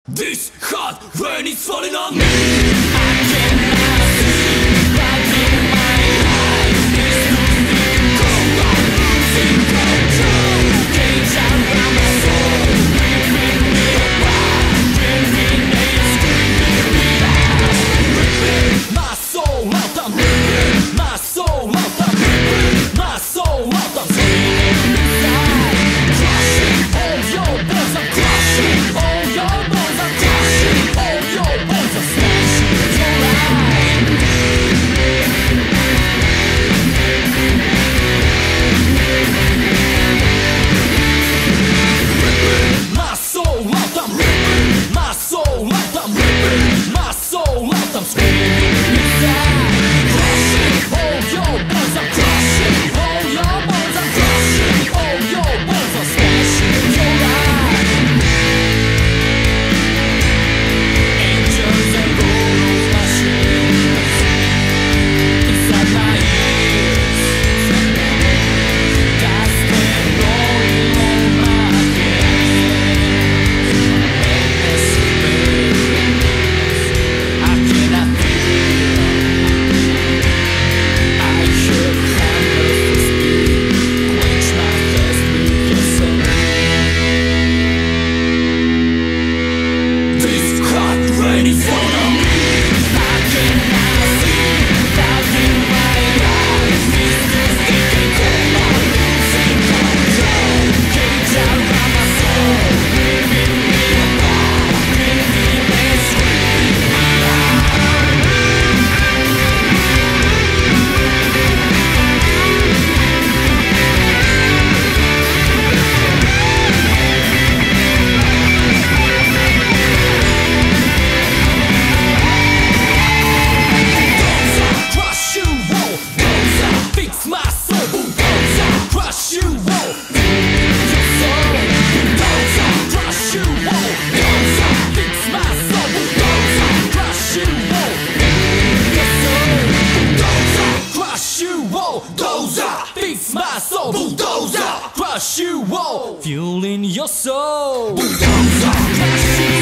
This hot rain is falling on me. I cannot see right in my eyes. This losing control, losing control. Cage around my soul, ripping me apart, ripping me, screaming me out, ripping my soul out. I'm ripping my soul out. I'm ripping my soul out. I'm screaming inside, crushing all your bones. I'm crushing all your bones. I'm screaming inside, crushing all your bones. I'm crushing all your bones. I'm crushing all your bones. I'm smashing your life. Angels and gold machines inside my ears, dust and rolling on my hands. I cannot feel. I should handle this speed, quench my thirst with your soul. This hot rain is falling on me. I cannot see without in my eyes. This losing control, I'm losing control. Cage around my soul, ripping me apart, ripping me, screaming me out. Crush you, whoa, bullseye, fix my soul, bullseye, crush you, whoa, your soul, bullseye, crush you, whoa, bullseye, fix my soul, bullseye, crush you, whoa, your soul, bullseye, crush you, whoa, bullseye, fix my soul, bulldozer, crush you, whoa, fueling your soul, bulldozer, crush you.